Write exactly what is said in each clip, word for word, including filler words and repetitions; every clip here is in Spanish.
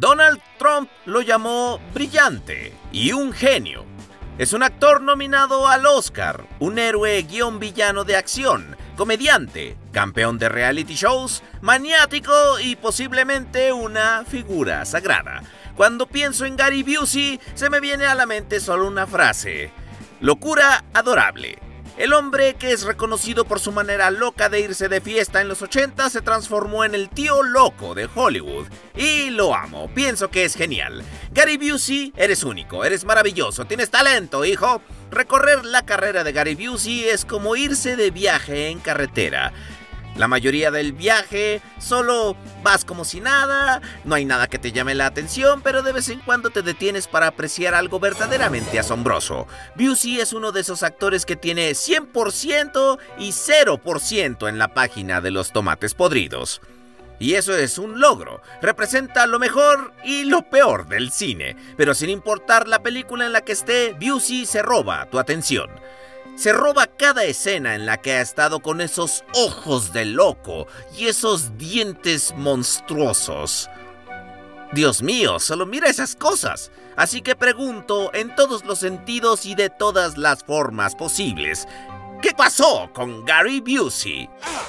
Donald Trump lo llamó brillante y un genio. Es un actor nominado al Oscar, un héroe guión villano de acción, comediante, campeón de reality shows, maniático y posiblemente una figura sagrada. Cuando pienso en Gary Busey, se me viene a la mente solo una frase: locura adorable. El hombre, que es reconocido por su manera loca de irse de fiesta en los ochenta, se transformó en el tío loco de Hollywood. Y lo amo, pienso que es genial. Gary Busey, eres único, eres maravilloso, tienes talento, hijo. Recorrer la carrera de Gary Busey es como irse de viaje en carretera. La mayoría del viaje solo vas como si nada, no hay nada que te llame la atención, pero de vez en cuando te detienes para apreciar algo verdaderamente asombroso. Busey es uno de esos actores que tiene cien por ciento y cero por ciento en la página de los tomates podridos. Y eso es un logro, representa lo mejor y lo peor del cine, pero sin importar la película en la que esté, Busey se roba tu atención. Se roba cada escena en la que ha estado con esos ojos de loco y esos dientes monstruosos. Dios mío, solo mira esas cosas. Así que pregunto en todos los sentidos y de todas las formas posibles: ¿qué pasó con Gary Busey?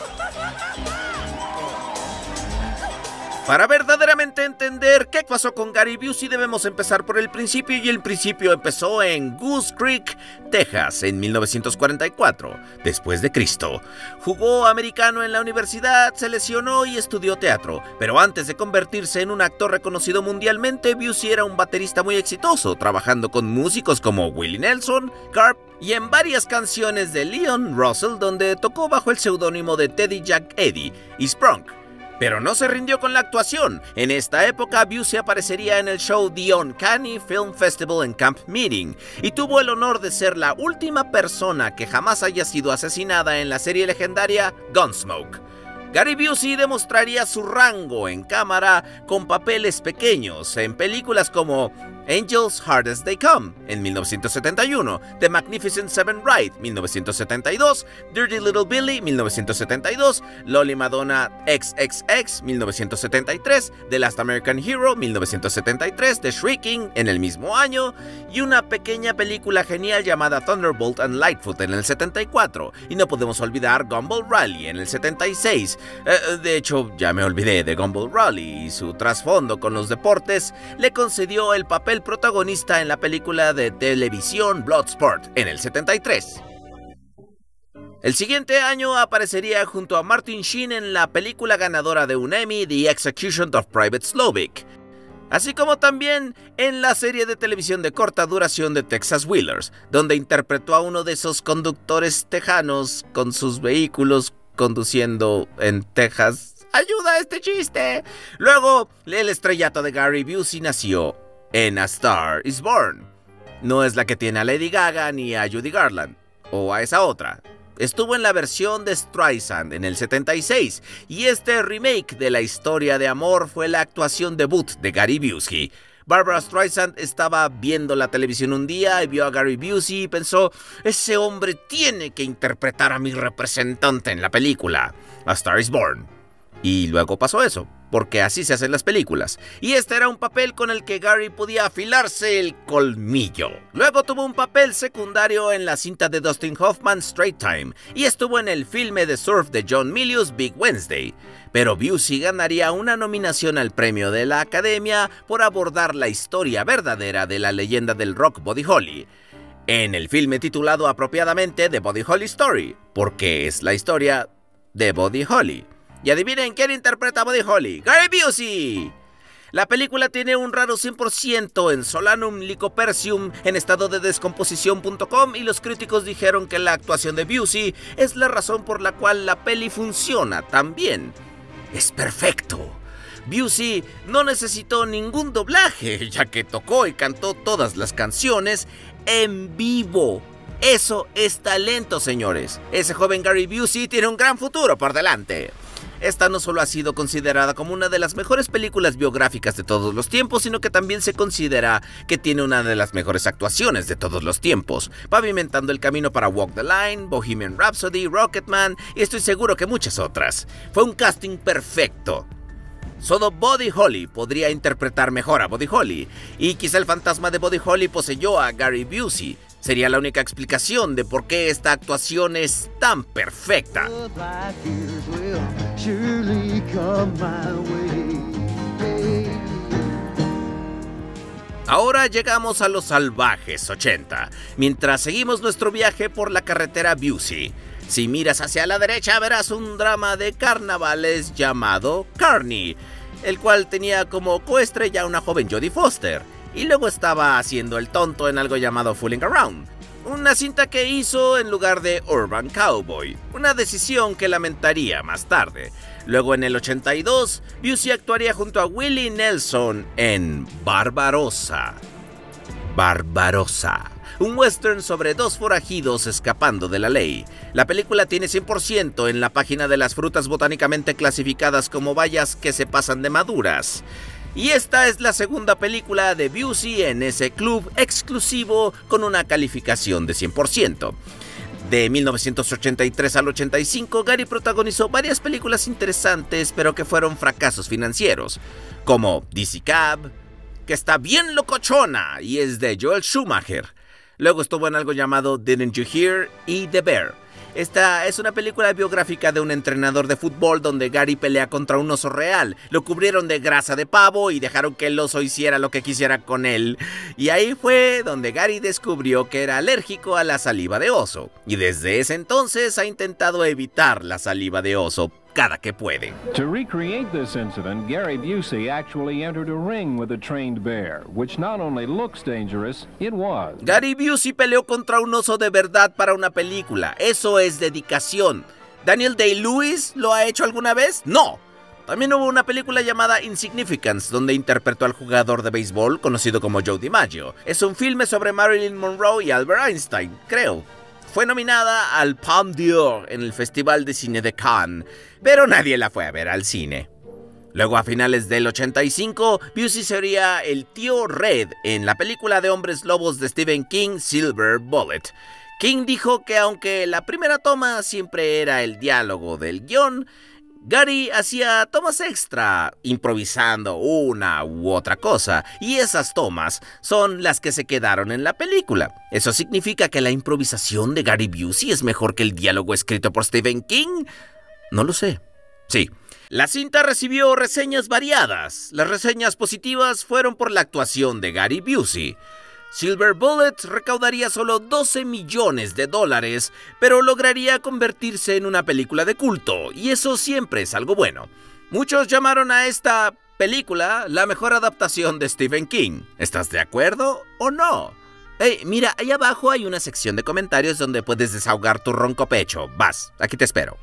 Para verdaderamente entender qué pasó con Gary Busey, debemos empezar por el principio, y el principio empezó en Goose Creek, Texas, en mil novecientos cuarenta y cuatro, después de Cristo. Jugó americano en la universidad, se lesionó y estudió teatro, pero antes de convertirse en un actor reconocido mundialmente, Busey era un baterista muy exitoso, trabajando con músicos como Willie Nelson, Carp y en varias canciones de Leon Russell, donde tocó bajo el seudónimo de Teddy Jack Eddy y Sprunk. Pero no se rindió con la actuación. En esta época, Busey aparecería en el show The Uncanny Film Festival en Camp Meeting y tuvo el honor de ser la última persona que jamás haya sido asesinada en la serie legendaria Gunsmoke. Gary Busey demostraría su rango en cámara con papeles pequeños en películas como Angels Hard as They Come en mil novecientos setenta y uno, The Magnificent Seven Ride mil novecientos setenta y dos, Dirty Little Billy mil novecientos setenta y dos, Loli Madonna equis equis equis mil novecientos setenta y tres, The Last American Hero mil novecientos setenta y tres, The Shrieking en el mismo año, y una pequeña película genial llamada Thunderbolt and Lightfoot en el setenta y cuatro, y no podemos olvidar Gumball Rally en el setenta y seis. Eh, de hecho, ya me olvidé de Gumball Rally, y su trasfondo con los deportes le concedió el papel protagonista en la película de televisión Bloodsport en el setenta y tres. El siguiente año aparecería junto a Martin Sheen en la película ganadora de un Emmy, The Execution of Private Slovik, así como también en la serie de televisión de corta duración de Texas Wheelers, donde interpretó a uno de esos conductores tejanos con sus vehículos conduciendo en Texas. ¡Ayuda a este chiste! Luego, el estrellato de Gary Busey nació en A Star is Born. No es la que tiene a Lady Gaga ni a Judy Garland, o a esa otra. Estuvo en la versión de Streisand en el setenta y seis, y este remake de la historia de amor fue la actuación debut de Gary Busey. Barbara Streisand estaba viendo la televisión un día y vio a Gary Busey y pensó: ese hombre tiene que interpretar a mi representante en la película, A Star is Born. Y luego pasó eso, porque así se hacen las películas, y este era un papel con el que Gary podía afilarse el colmillo. Luego tuvo un papel secundario en la cinta de Dustin Hoffman, Straight Time, y estuvo en el filme de surf de John Milius, Big Wednesday. Pero Busey ganaría una nominación al premio de la Academia por abordar la historia verdadera de la leyenda del rock Buddy Holly, en el filme titulado apropiadamente The Buddy Holly Story, porque es la historia de Buddy Holly. Y adivinen quién interpreta a Buddy Holly: Gary Busey. La película tiene un raro cien por ciento en Solanum Lycopodium en estado de descomposición punto com, y los críticos dijeron que la actuación de Busey es la razón por la cual la peli funciona tan bien. Es perfecto. Busey no necesitó ningún doblaje, ya que tocó y cantó todas las canciones en vivo. Eso es talento, señores. Ese joven Gary Busey tiene un gran futuro por delante. Esta no solo ha sido considerada como una de las mejores películas biográficas de todos los tiempos, sino que también se considera que tiene una de las mejores actuaciones de todos los tiempos, pavimentando el camino para Walk the Line, Bohemian Rhapsody, Rocketman y estoy seguro que muchas otras. Fue un casting perfecto. Solo Buddy Holly podría interpretar mejor a Buddy Holly, y quizá el fantasma de Buddy Holly poseyó a Gary Busey. Sería la única explicación de por qué esta actuación es tan perfecta. Ahora llegamos a los salvajes ochenta, mientras seguimos nuestro viaje por la carretera Busey. Si miras hacia la derecha verás un drama de carnavales llamado Carney, el cual tenía como coestrella una joven Jodie Foster, y luego estaba haciendo el tonto en algo llamado Fooling Around, una cinta que hizo en lugar de Urban Cowboy, una decisión que lamentaría más tarde. Luego en el ochenta y dos, Busey actuaría junto a Willie Nelson en Barbarossa. Barbarossa, un western sobre dos forajidos escapando de la ley. La película tiene cien por ciento en la página de las frutas botánicamente clasificadas como bayas que se pasan de maduras. Y esta es la segunda película de Busey en ese club exclusivo con una calificación de cien por ciento. De mil novecientos ochenta y tres al ochenta y cinco, Gary protagonizó varias películas interesantes, pero que fueron fracasos financieros, como D C Cab, que está bien locochona y es de Joel Schumacher. Luego estuvo en algo llamado Didn't You Hear y The Bear. Esta es una película biográfica de un entrenador de fútbol donde Gary pelea contra un oso real. Lo cubrieron de grasa de pavo y dejaron que el oso hiciera lo que quisiera con él. Y ahí fue donde Gary descubrió que era alérgico a la saliva de oso. Y desde ese entonces ha intentado evitar la saliva de oso cada que puede. To recreate this incident, Gary Busey actually entered a ring with a trained bear, which not only looks dangerous, it was. Gary Busey peleó contra un oso de verdad para una película. Eso es dedicación. ¿Daniel Day-Lewis lo ha hecho alguna vez? ¡No! También hubo una película llamada Insignificance, donde interpretó al jugador de béisbol conocido como Joe DiMaggio. Es un filme sobre Marilyn Monroe y Albert Einstein, creo. Fue nominada al Palme d'Or en el Festival de Cine de Cannes, pero nadie la fue a ver al cine. Luego, a finales del ochenta y cinco, Busey sería el tío Red en la película de hombres lobos de Stephen King, Silver Bullet. King dijo que aunque la primera toma siempre era el diálogo del guión, Gary hacía tomas extra, improvisando una u otra cosa, y esas tomas son las que se quedaron en la película. ¿Eso significa que la improvisación de Gary Busey es mejor que el diálogo escrito por Stephen King? No lo sé. Sí. La cinta recibió reseñas variadas. Las reseñas positivas fueron por la actuación de Gary Busey. Silver Bullet recaudaría solo doce millones de dólares, pero lograría convertirse en una película de culto, y eso siempre es algo bueno. Muchos llamaron a esta película la mejor adaptación de Stephen King. ¿Estás de acuerdo o no? Hey, mira, ahí abajo hay una sección de comentarios donde puedes desahogar tu ronco pecho. Vas, aquí te espero.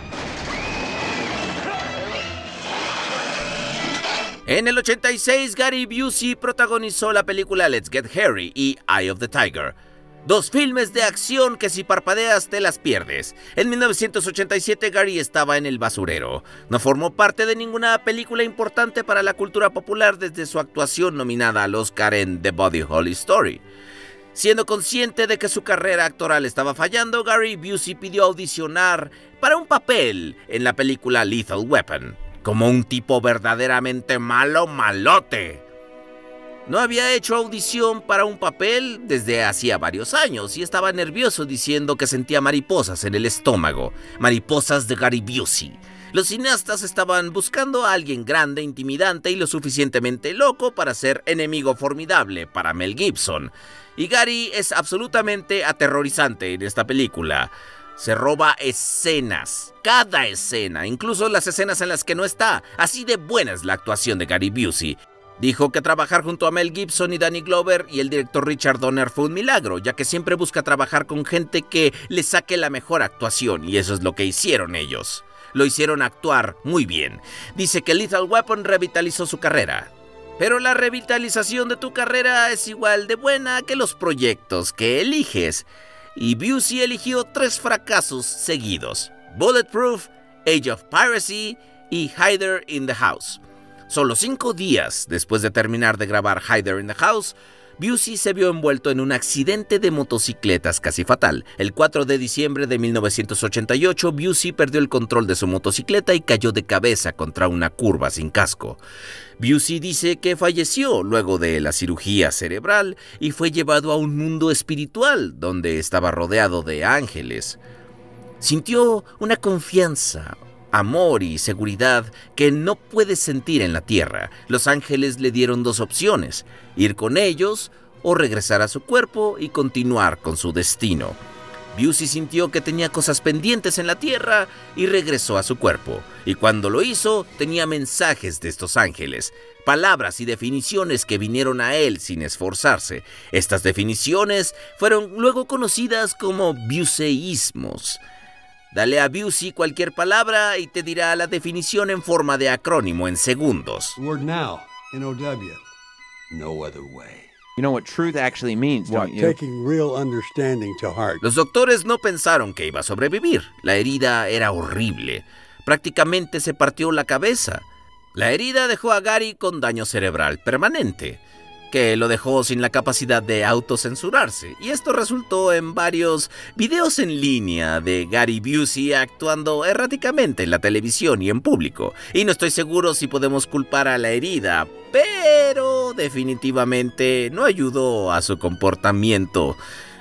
En el ochenta y seis, Gary Busey protagonizó la película Let's Get Harry y Eye of the Tiger, dos filmes de acción que si parpadeas te las pierdes. En mil novecientos ochenta y siete, Gary estaba en el basurero. No formó parte de ninguna película importante para la cultura popular desde su actuación nominada al Oscar en The Buddy Holly Story. Siendo consciente de que su carrera actoral estaba fallando, Gary Busey pidió audicionar para un papel en la película Lethal Weapon, como un tipo verdaderamente malo, malote. No había hecho audición para un papel desde hacía varios años y estaba nervioso diciendo que sentía mariposas en el estómago, mariposas de Gary Busey. Los cineastas estaban buscando a alguien grande, intimidante y lo suficientemente loco para ser enemigo formidable para Mel Gibson. Y Gary es absolutamente aterrorizante en esta película. Se roba escenas, cada escena, incluso las escenas en las que no está. Así de buena es la actuación de Gary Busey. Dijo que trabajar junto a Mel Gibson y Danny Glover y el director Richard Donner fue un milagro, ya que siempre busca trabajar con gente que le saque la mejor actuación, y eso es lo que hicieron ellos. Lo hicieron actuar muy bien. Dice que Lethal Weapon revitalizó su carrera. Pero la revitalización de tu carrera es igual de buena que los proyectos que eliges. Y Busey eligió tres fracasos seguidos: Bulletproof, Age of Piracy y Hider in the House. Solo cinco días después de terminar de grabar Hider in the House, Busey se vio envuelto en un accidente de motocicletas casi fatal. El cuatro de diciembre de mil novecientos ochenta y ocho, Busey perdió el control de su motocicleta y cayó de cabeza contra una curva sin casco. Busey dice que falleció luego de la cirugía cerebral y fue llevado a un mundo espiritual donde estaba rodeado de ángeles. Sintió una confianza, amor y seguridad que no puede sentir en la tierra. Los ángeles le dieron dos opciones: ir con ellos o regresar a su cuerpo y continuar con su destino. Busey sintió que tenía cosas pendientes en la tierra y regresó a su cuerpo. Y cuando lo hizo, tenía mensajes de estos ángeles, palabras y definiciones que vinieron a él sin esforzarse. Estas definiciones fueron luego conocidas como Buseyismos. Dale a Busey cualquier palabra y te dirá la definición en forma de acrónimo en segundos. Word now, N O W. No other way. You know what truth actually means, What, don't you? taking real understanding to heart. Los doctores no pensaron que iba a sobrevivir. La herida era horrible. Prácticamente se partió la cabeza. La herida dejó a Gary con daño cerebral permanente, que lo dejó sin la capacidad de autocensurarse, y esto resultó en varios videos en línea de Gary Busey actuando erráticamente en la televisión y en público. Y no estoy seguro si podemos culpar a la herida, pero definitivamente no ayudó a su comportamiento.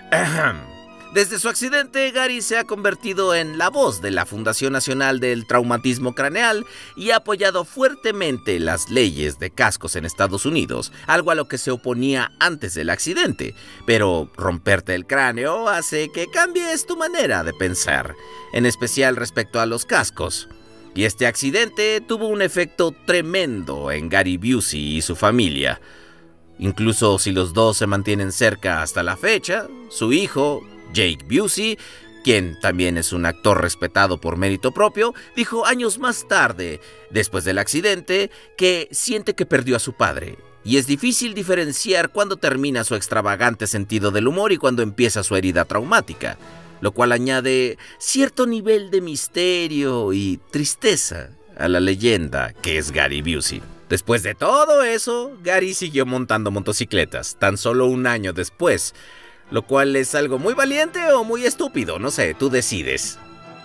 Desde su accidente, Gary se ha convertido en la voz de la Fundación Nacional del Traumatismo Craneal y ha apoyado fuertemente las leyes de cascos en Estados Unidos, algo a lo que se oponía antes del accidente. Pero romperte el cráneo hace que cambies tu manera de pensar, en especial respecto a los cascos. Y este accidente tuvo un efecto tremendo en Gary Busey y su familia. Incluso si los dos se mantienen cerca hasta la fecha, su hijo, Jake Busey, quien también es un actor respetado por mérito propio, dijo años más tarde, después del accidente, que siente que perdió a su padre. Y es difícil diferenciar cuándo termina su extravagante sentido del humor y cuándo empieza su herida traumática, lo cual añade cierto nivel de misterio y tristeza a la leyenda que es Gary Busey. Después de todo eso, Gary siguió montando motocicletas, tan solo un año después, lo cual es algo muy valiente o muy estúpido, no sé, tú decides.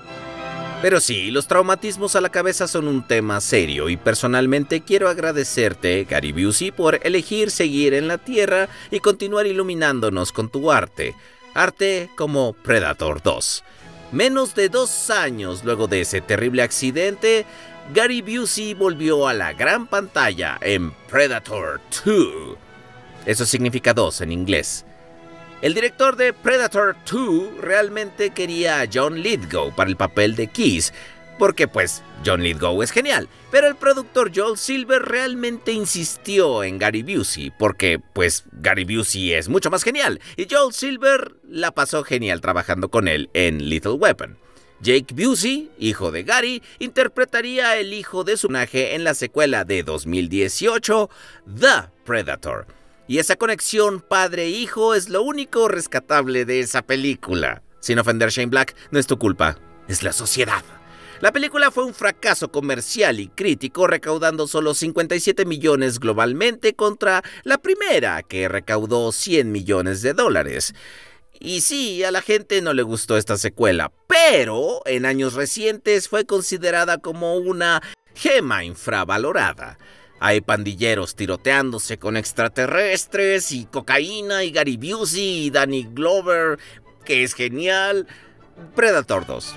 Pero sí, los traumatismos a la cabeza son un tema serio y personalmente quiero agradecerte, Gary Busey, por elegir seguir en la tierra y continuar iluminándonos con tu arte. Arte como Predator dos. Menos de dos años luego de ese terrible accidente, Gary Busey volvió a la gran pantalla en Predator dos. Eso significa dos en inglés. El director de Predator dos realmente quería a John Lithgow para el papel de Keys, porque pues John Lithgow es genial, pero el productor Joel Silver realmente insistió en Gary Busey, porque pues Gary Busey es mucho más genial, y Joel Silver la pasó genial trabajando con él en Lethal Weapon. Jake Busey, hijo de Gary, interpretaría el hijo de su personaje en la secuela de dos mil dieciocho, The Predator. Y esa conexión padre-hijo es lo único rescatable de esa película. Sin ofender, Shane Black, no es tu culpa, es la sociedad. La película fue un fracaso comercial y crítico, recaudando solo cincuenta y siete millones globalmente contra la primera, que recaudó cien millones de dólares. Y sí, a la gente no le gustó esta secuela, pero en años recientes fue considerada como una gema infravalorada. Hay pandilleros tiroteándose con extraterrestres y cocaína y Gary Busey y Danny Glover, que es genial. Predator dos.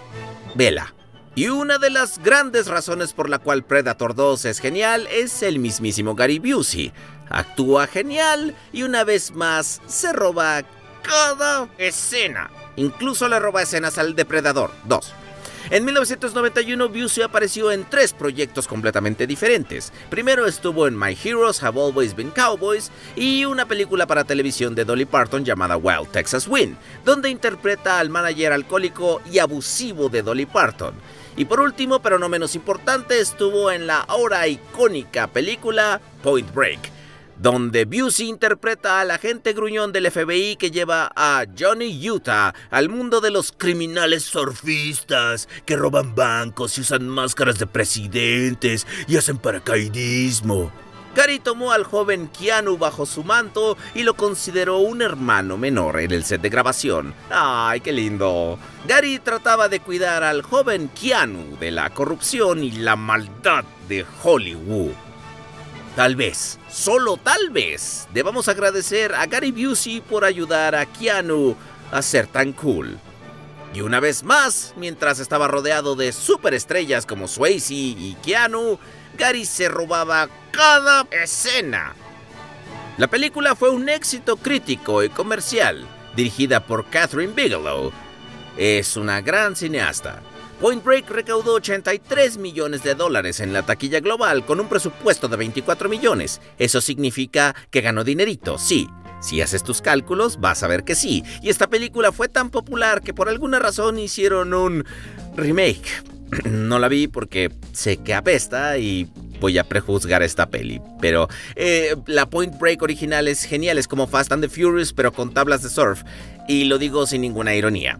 Vela. Y una de las grandes razones por la cual Predator dos es genial es el mismísimo Gary Busey. Actúa genial y una vez más se roba cada escena. Incluso le roba escenas al Depredador dos. En mil novecientos noventa y uno, Busey apareció en tres proyectos completamente diferentes. Primero estuvo en My Heroes Have Always Been Cowboys y una película para televisión de Dolly Parton llamada Wild Texas Wind, donde interpreta al manager alcohólico y abusivo de Dolly Parton. Y por último, pero no menos importante, estuvo en la ahora icónica película Point Break, donde Busey interpreta al agente gruñón del F B I que lleva a Johnny Utah al mundo de los criminales surfistas que roban bancos y usan máscaras de presidentes y hacen paracaidismo. Gary tomó al joven Keanu bajo su manto y lo consideró un hermano menor en el set de grabación. ¡Ay, qué lindo! Gary trataba de cuidar al joven Keanu de la corrupción y la maldad de Hollywood. Tal vez, solo tal vez, debamos agradecer a Gary Busey por ayudar a Keanu a ser tan cool. Y una vez más, mientras estaba rodeado de superestrellas como Swayze y Keanu, Gary se robaba cada escena. La película fue un éxito crítico y comercial, dirigida por Kathryn Bigelow. Es una gran cineasta. Point Break recaudó ochenta y tres millones de dólares en la taquilla global con un presupuesto de veinticuatro millones. Eso significa que ganó dinerito, sí. Si haces tus cálculos, vas a ver que sí. Y esta película fue tan popular que por alguna razón hicieron un remake. No la vi porque sé que apesta y voy a prejuzgar esta peli. Pero eh, la Point Break original es genial, es como Fast and the Furious, pero con tablas de surf. Y lo digo sin ninguna ironía.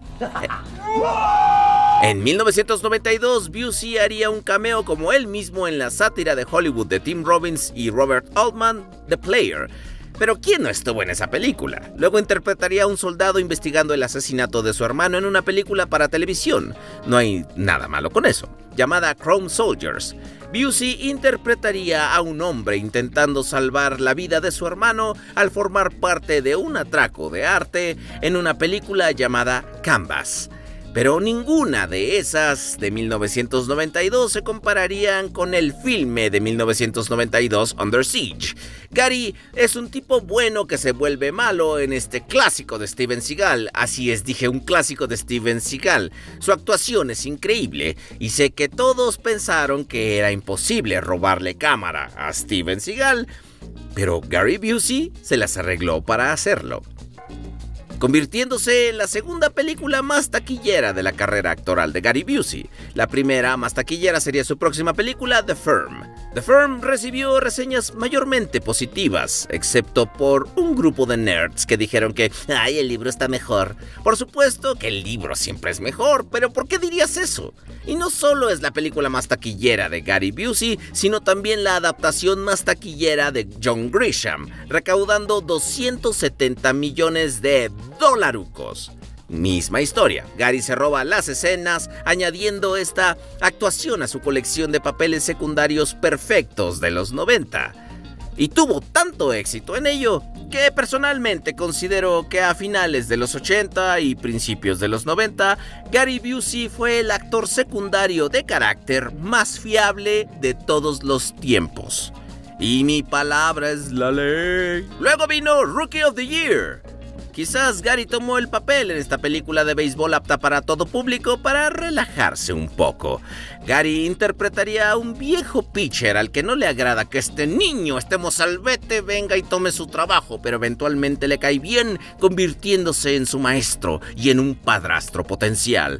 En mil novecientos noventa y dos, Busey haría un cameo como él mismo en la sátira de Hollywood de Tim Robbins y Robert Altman, The Player. Pero ¿quién no estuvo en esa película? Luego interpretaría a un soldado investigando el asesinato de su hermano en una película para televisión. No hay nada malo con eso. Llamada Chrome Soldiers. Busey interpretaría a un hombre intentando salvar la vida de su hermano al formar parte de un atraco de arte en una película llamada Canvas. Pero ninguna de esas de mil novecientos noventa y dos se compararían con el filme de mil novecientos noventa y dos Under Siege. Gary es un tipo bueno que se vuelve malo en este clásico de Steven Seagal. Así es, dije un clásico de Steven Seagal. Su actuación es increíble y sé que todos pensaron que era imposible robarle cámara a Steven Seagal, pero Gary Busey se las arregló para hacerlo, convirtiéndose en la segunda película más taquillera de la carrera actoral de Gary Busey. La primera más taquillera sería su próxima película, The Firm. The Firm recibió reseñas mayormente positivas, excepto por un grupo de nerds que dijeron que ¡ay, el libro está mejor! Por supuesto que el libro siempre es mejor, pero ¿por qué dirías eso? Y no solo es la película más taquillera de Gary Busey, sino también la adaptación más taquillera de John Grisham, recaudando doscientos setenta millones de dolarucos. Misma historia, Gary se roba las escenas, añadiendo esta actuación a su colección de papeles secundarios perfectos de los noventa. Y tuvo tanto éxito en ello que personalmente considero que a finales de los ochenta y principios de los noventa, Gary Busey fue el actor secundario de carácter más fiable de todos los tiempos. Y mi palabra es la ley. Luego vino Rookie of the Year. Quizás Gary tomó el papel en esta película de béisbol apta para todo público para relajarse un poco. Gary interpretaría a un viejo pitcher al que no le agrada que este niño, este mozalbete, venga y tome su trabajo, pero eventualmente le cae bien, convirtiéndose en su maestro y en un padrastro potencial.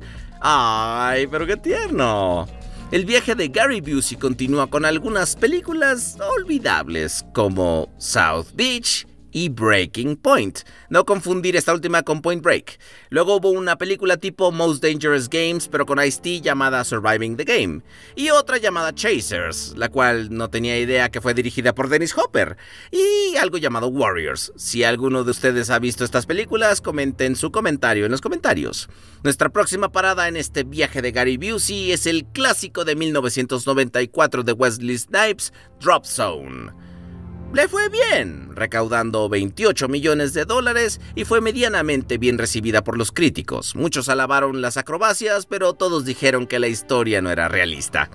¡Ay, pero qué tierno! El viaje de Gary Busey continúa con algunas películas olvidables como South Beach y Breaking Point. No confundir esta última con Point Break. Luego hubo una película tipo Most Dangerous Games, pero con Ice-T, llamada Surviving the Game. Y otra llamada Chasers, la cual no tenía idea que fue dirigida por Dennis Hopper. Y algo llamado Warriors. Si alguno de ustedes ha visto estas películas, comenten su comentario en los comentarios. Nuestra próxima parada en este viaje de Gary Busey es el clásico de mil novecientos noventa y cuatro de Wesley Snipes, Drop Zone. Le fue bien, recaudando veintiocho millones de dólares y fue medianamente bien recibida por los críticos. Muchos alabaron las acrobacias, pero todos dijeron que la historia no era realista.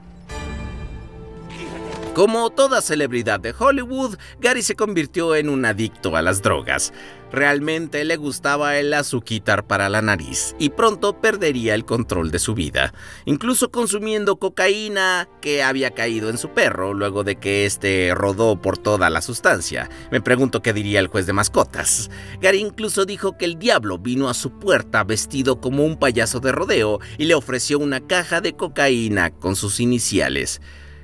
Como toda celebridad de Hollywood, Gary se convirtió en un adicto a las drogas. Realmente le gustaba el azuquitar para la nariz y pronto perdería el control de su vida, incluso consumiendo cocaína que había caído en su perro luego de que este rodó por toda la sustancia. Me pregunto qué diría el juez de mascotas. Gary incluso dijo que el diablo vino a su puerta vestido como un payaso de rodeo y le ofreció una caja de cocaína con sus iniciales.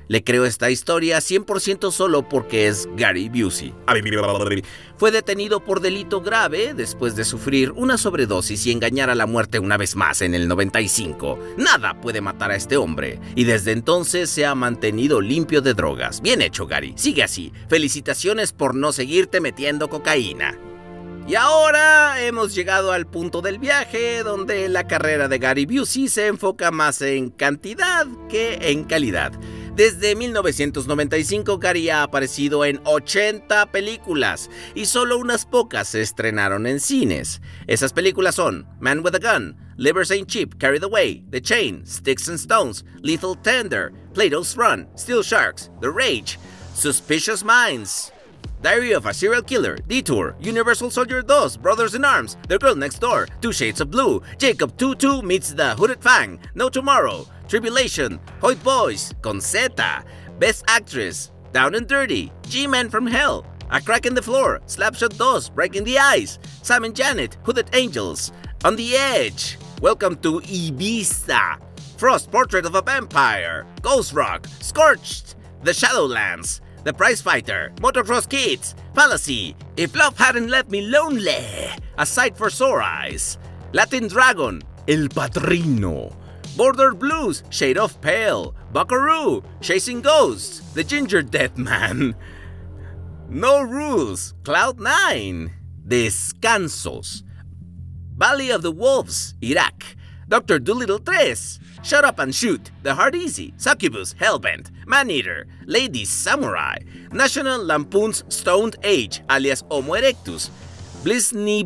Le creo esta historia cien por ciento solo porque es Gary Busey. Fue detenido por delito grave después de sufrir una sobredosis y engañar a la muerte una vez más en el noventa y cinco. Nada puede matar a este hombre, y desde entonces se ha mantenido limpio de drogas. Bien hecho, Gary. Sigue así. Felicitaciones por no seguirte metiendo cocaína. Y ahora hemos llegado al punto del viaje donde la carrera de Gary Busey se enfoca más en cantidad que en calidad. Desde mil novecientos noventa y cinco, Gary ha aparecido en ochenta películas y solo unas pocas se estrenaron en cines. Esas películas son Man with a Gun, Livers Ain't Cheap, Carried Away, The Chain, Sticks and Stones, Lethal Tender, Plato's Run, Steel Sharks, The Rage, Suspicious Minds, Diary of a Serial Killer, Detour, Universal Soldier two, Brothers in Arms, The Girl Next Door, Two Shades of Blue, Jacob two two meets the Hooded Fang, No Tomorrow, Tribulation, Hoyt Boys, con Z, Best Actress, Down and Dirty, G-Man from Hell, A Crack in the Floor, Slapshot two, Breaking the Ice, Sam and Janet, Hooded Angels, On the Edge, Welcome to Ibiza, Frost, Portrait of a Vampire, Ghost Rock, Scorched, The Shadowlands, The Prize Fighter, Motocross Kids, Fallacy, If Love Hadn't Left Me Lonely, A Sight for Sore Eyes, Latin Dragon, El Padrino, Border Blues, Shade of Pale, Buckaroo, Chasing Ghosts, The Ginger Dead Man, No Rules, Cloud nine, Descansos, Valley of the Wolves, Iraq, Doctor Dolittle three, Shut Up and Shoot, The Hard Easy, Succubus, Hellbent, Maneater, Lady Samurai, National Lampoon's Stoned Age, alias Homo Erectus, Blisney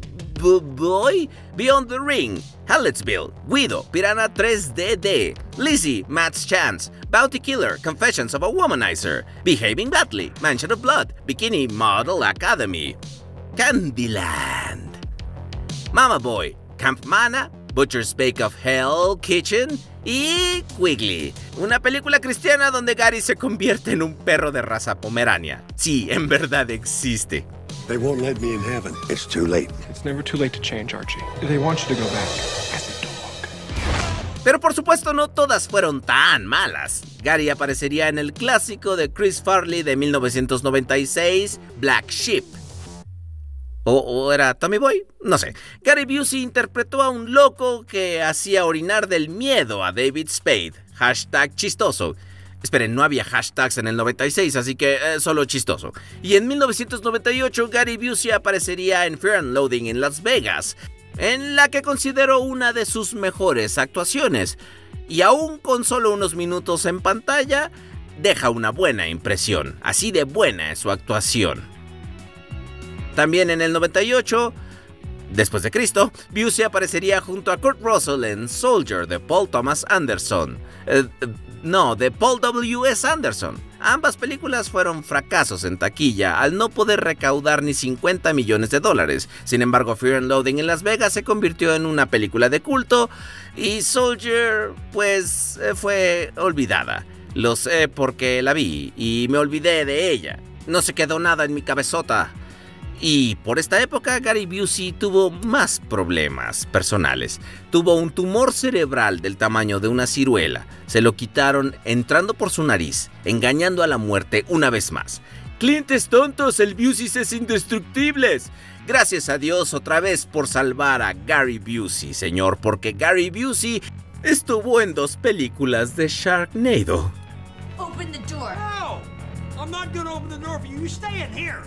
Boy, Beyond the Ring, Hallettsville, Guido, Piranha three D D, Lizzie, Matt's Chance, Bounty Killer, Confessions of a Womanizer, Behaving Badly, Mansion of Blood, Bikini Model Academy, Candyland, Mama Boy, Camp Mana, Butcher's Bake of Hell Kitchen y Quigley, una película cristiana donde Gary se convierte en un perro de raza pomerania. Sí, en verdad existe. They won't let me in heaven. It's too late. It's never too late to change, Archie. They want you to go back as a dog. Pero por supuesto no todas fueron tan malas. Gary aparecería en el clásico de Chris Farley de mil novecientos noventa y seis, Black Sheep. ¿O, o era Tommy Boy? No sé. Gary Busey interpretó a un loco que hacía orinar del miedo a David Spade. Hashtag chistoso. Esperen, no había hashtags en el noventa y seis, así que eh, solo chistoso. Y en mil novecientos noventa y ocho, Gary Busey aparecería en Fear and Loathing en Las Vegas, en la que considero una de sus mejores actuaciones. Y aún con solo unos minutos en pantalla, deja una buena impresión. Así de buena es su actuación. También en el noventa y ocho, después de Cristo, Busey aparecería junto a Kurt Russell en Soldier de Paul Thomas Anderson. Eh, no, de Paul W S Anderson. Ambas películas fueron fracasos en taquilla al no poder recaudar ni cincuenta millones de dólares. Sin embargo, Fear and Loathing en Las Vegas se convirtió en una película de culto y Soldier, pues, fue olvidada. Lo sé porque la vi y me olvidé de ella. No se quedó nada en mi cabezota. Y por esta época, Gary Busey tuvo más problemas personales. Tuvo un tumor cerebral del tamaño de una ciruela. Se lo quitaron entrando por su nariz, engañando a la muerte una vez más. ¡Clientes tontos! ¡El Busey es indestructible! Gracias a Dios otra vez por salvar a Gary Busey, señor, porque Gary Busey estuvo en dos películas de Sharknado. Open the door. No! I'm not gonna open the door for you. You stay in here.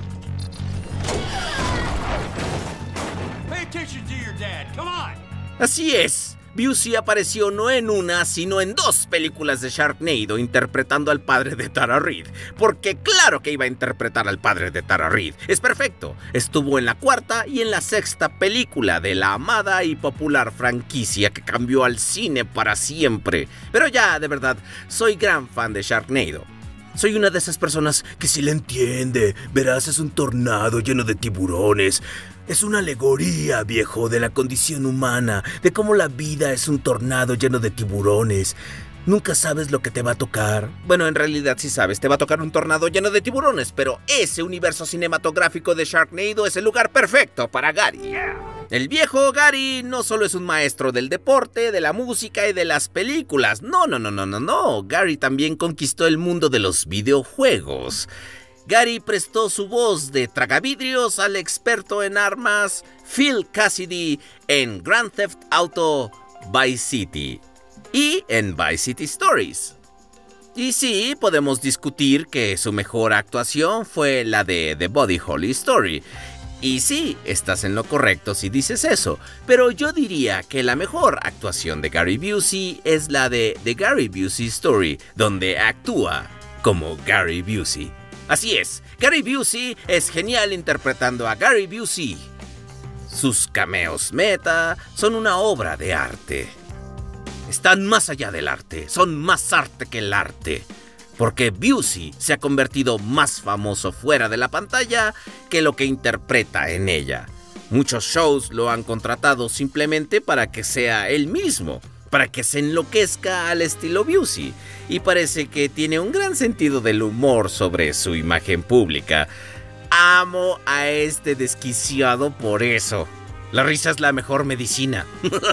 Pay attention to your dad. Come on. Así es, Busey apareció no en una, sino en dos películas de Sharknado interpretando al padre de Tara Reid. Porque claro que iba a interpretar al padre de Tara Reid. Es perfecto. Estuvo en la cuarta y en la sexta película de la amada y popular franquicia que cambió al cine para siempre. Pero ya, de verdad, soy gran fan de Sharknado. Soy una de esas personas que sí le entiende. Verás, es un tornado lleno de tiburones. Es una alegoría, viejo, de la condición humana, de cómo la vida es un tornado lleno de tiburones. Nunca sabes lo que te va a tocar. Bueno, en realidad sí sabes, te va a tocar un tornado lleno de tiburones, pero ese universo cinematográfico de Sharknado es el lugar perfecto para Gary. Yeah. El viejo Gary no solo es un maestro del deporte, de la música y de las películas. No, no, no, no, no, no. Gary también conquistó el mundo de los videojuegos. Gary prestó su voz de tragavidrios al experto en armas Phil Cassidy en Grand Theft Auto Vice City y en Vice City Stories. Y sí, podemos discutir que su mejor actuación fue la de The Buddy Holly Story. Y sí, estás en lo correcto si dices eso, pero yo diría que la mejor actuación de Gary Busey es la de The Gary Busey Story, donde actúa como Gary Busey. Así es, Gary Busey es genial interpretando a Gary Busey. Sus cameos meta son una obra de arte. Están más allá del arte, son más arte que el arte. Porque Busey se ha convertido más famoso fuera de la pantalla que lo que interpreta en ella. Muchos shows lo han contratado simplemente para que sea él mismo, para que se enloquezca al estilo Busey, y parece que tiene un gran sentido del humor sobre su imagen pública. Amo a este desquiciado por eso. La risa es la mejor medicina.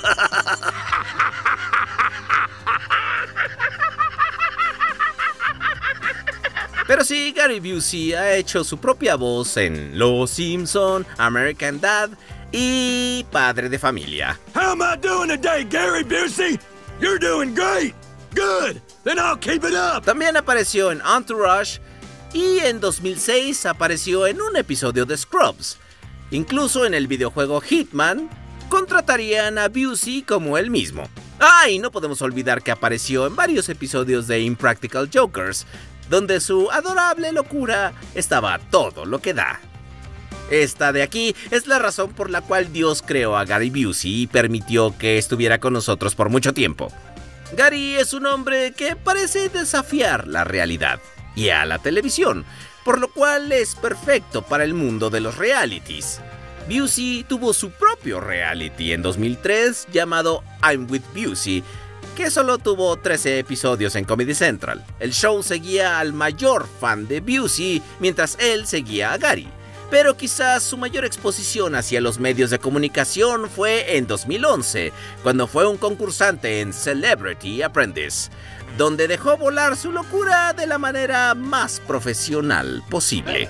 Pero sí, Gary Busey ha hecho su propia voz en Los Simpson, American Dad y Padre de Familia. How am I doing today, Gary Busey? You're doing great. Good. Then I'll keep it up. También apareció en Entourage y en dos mil seis apareció en un episodio de Scrubs. Incluso en el videojuego Hitman, contratarían a Busey como él mismo. Ah, y no podemos olvidar que apareció en varios episodios de Impractical Jokers, donde su adorable locura estaba a todo lo que da. Esta de aquí es la razón por la cual Dios creó a Gary Busey y permitió que estuviera con nosotros por mucho tiempo. Gary es un hombre que parece desafiar la realidad y a la televisión, por lo cual es perfecto para el mundo de los realities. Busey tuvo su propio reality en dos mil tres llamado I'm with Busey, que solo tuvo trece episodios en Comedy Central. El show seguía al mayor fan de Busey mientras él seguía a Gary. Pero quizás su mayor exposición hacia los medios de comunicación fue en dos mil once, cuando fue un concursante en Celebrity Apprentice, donde dejó volar su locura de la manera más profesional posible.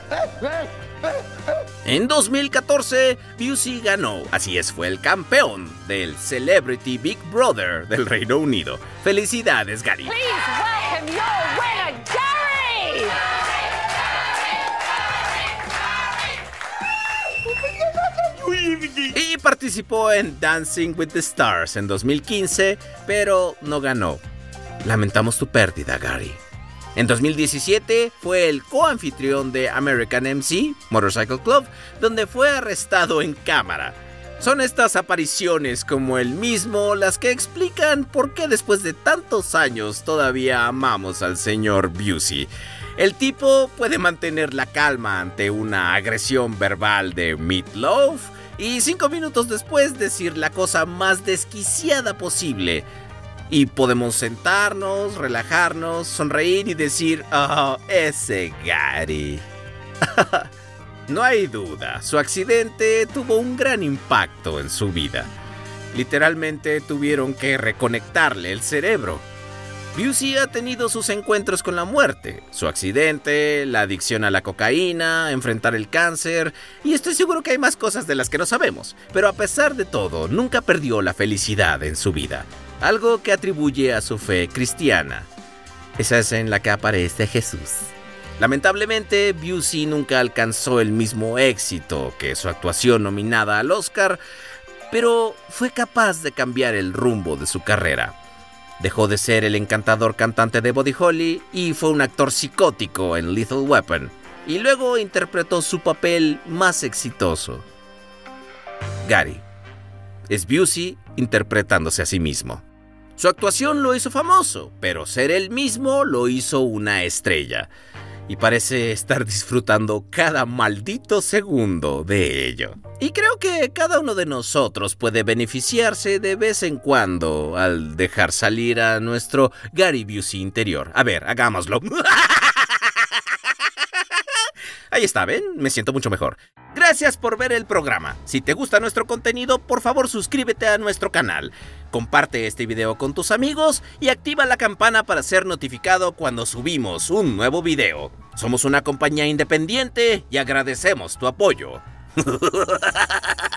En dos mil catorce, Busey ganó, así es, fue el campeón del Celebrity Big Brother del Reino Unido. ¡Felicidades, Gary! Please welcome your winner, Gary! Y participó en Dancing with the Stars en dos mil quince, pero no ganó. Lamentamos tu pérdida, Gary. En dos mil diecisiete fue el coanfitrión de American M C, Motorcycle Club, donde fue arrestado en cámara. Son estas apariciones como el mismo las que explican por qué después de tantos años todavía amamos al señor Busey. El tipo puede mantener la calma ante una agresión verbal de Meat Loaf y cinco minutos después decir la cosa más desquiciada posible. Y podemos sentarnos, relajarnos, sonreír y decir, oh, ese Gary. No hay duda, su accidente tuvo un gran impacto en su vida. Literalmente tuvieron que reconectarle el cerebro. Busey ha tenido sus encuentros con la muerte, su accidente, la adicción a la cocaína, enfrentar el cáncer, y estoy seguro que hay más cosas de las que no sabemos, pero a pesar de todo, nunca perdió la felicidad en su vida. Algo que atribuye a su fe cristiana. Esa es en la que aparece Jesús. Lamentablemente, Busey nunca alcanzó el mismo éxito que su actuación nominada al Oscar, pero fue capaz de cambiar el rumbo de su carrera. Dejó de ser el encantador cantante de Buddy Holly y fue un actor psicótico en Lethal Weapon, y luego interpretó su papel más exitoso. Gary. Es Busey interpretándose a sí mismo. Su actuación lo hizo famoso, pero ser él mismo lo hizo una estrella. Y parece estar disfrutando cada maldito segundo de ello. Y creo que cada uno de nosotros puede beneficiarse de vez en cuando al dejar salir a nuestro Gary Busey interior. A ver, hagámoslo. Ahí está, ¿ven? Me siento mucho mejor. Gracias por ver el programa. Si te gusta nuestro contenido, por favor suscríbete a nuestro canal. Comparte este video con tus amigos y activa la campana para ser notificado cuando subimos un nuevo video. Somos una compañía independiente y agradecemos tu apoyo.